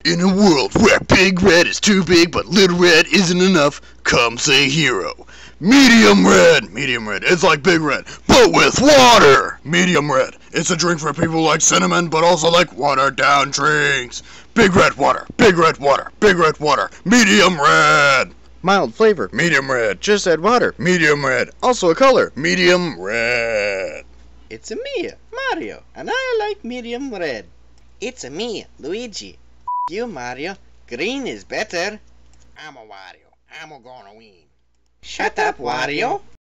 In a world where Big Red is too big but Little Red isn't enough, comes a hero. Medium Red! Medium Red, it's like Big Red, but with water! Medium Red, it's a drink for people like cinnamon but also like watered down drinks. Big Red water, Big Red water, Big Red water, Medium Red! Mild flavor, Medium Red, just add water, Medium Red, also a color, Medium Red. It's a me, Mario, and I like medium red. It's a me, Luigi. You, Mario. Green is better. I'm a Wario. I'm gonna win. Shut up, Wario.